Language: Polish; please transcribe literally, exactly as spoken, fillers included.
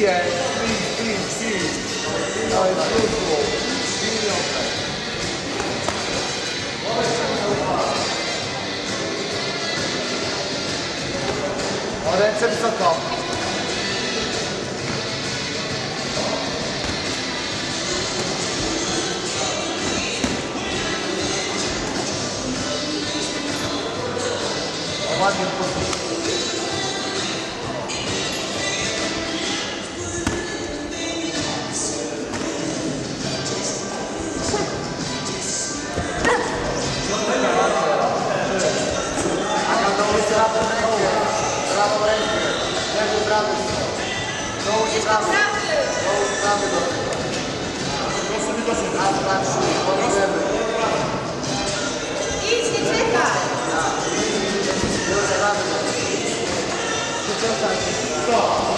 Wbijaj, wbij, wbij, wbij. No i wróciło. O, ręce wysoko. O, ładnie poszło. Prawą rękę, lewy prawy. Dołóż prawy. Dołóż prawy do tego. Raz, dwa, trzy, podajemy. Idź, nie czekaj. Dołóż prawy do tego.